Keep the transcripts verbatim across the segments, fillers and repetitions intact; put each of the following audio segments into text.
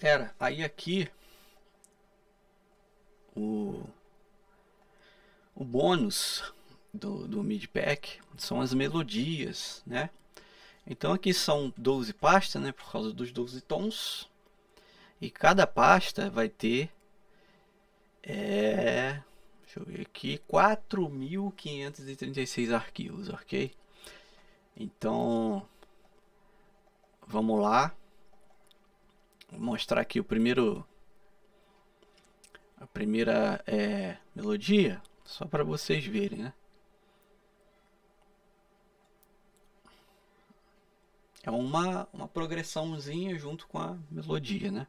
Galera, aí aqui o, o bônus do, do MIDI pack são as melodias, né? Então aqui são doze pastas, né? Por causa dos doze tons. E cada pasta vai ter é, deixa eu ver aqui, quatro mil quinhentos e trinta e seis arquivos, ok? Então vamos lá. Vou mostrar aqui o primeiro a primeira é, melodia, só para vocês verem, né? É uma, uma progressãozinha junto com a melodia, né?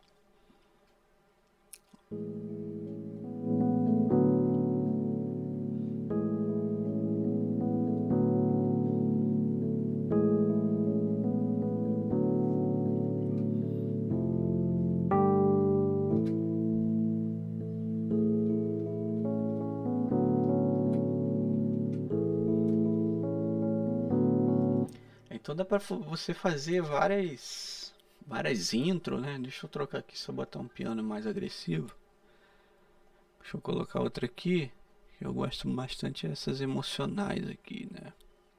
Então dá para você fazer várias várias intro, né? Deixa eu trocar aqui, só botar um piano mais agressivo. Deixa eu colocar outra aqui. Eu gosto bastante dessas emocionais aqui, né?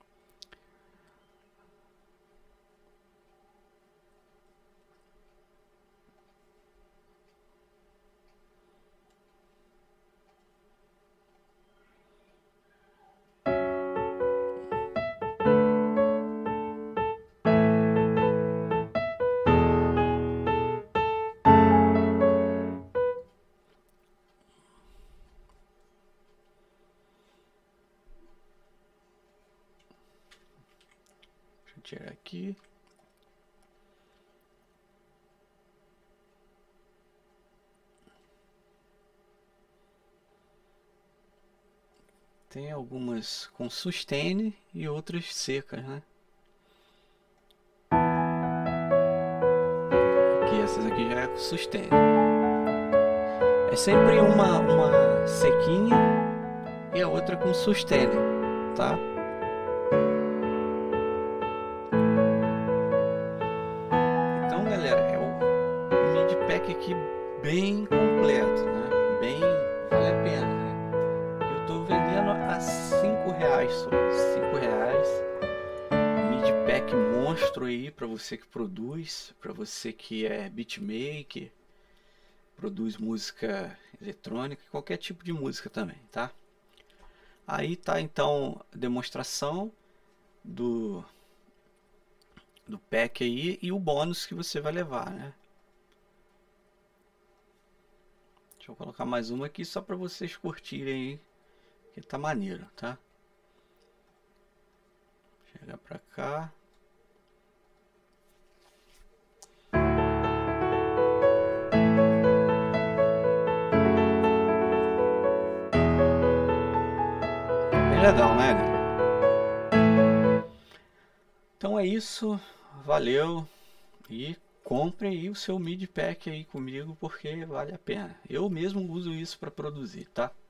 Deixa eu tirar aqui. Tem algumas com sustain e outras secas, né? Aqui, essas aqui já é sustain. É sempre uma, uma sequinha e a outra com sustain, tá? Então, galera, é o MIDI pack aqui bem completo, né? Bem, vale a pena, né? Eu tô vendendo a cinco reais só, cinco reais. MIDI pack monstro aí para você que produz, para você que é beatmaker, produz música eletrônica, qualquer tipo de música também, tá? Aí tá então a demonstração do do pack aí e o bônus que você vai levar, né? Deixa eu colocar mais uma aqui só para vocês curtirem aí, que tá maneiro, tá? Chega pra cá. Bem legal, né, galera? Então é isso, valeu e compre aí o seu MIDI pack aí comigo porque vale a pena. Eu mesmo uso isso para produzir, tá?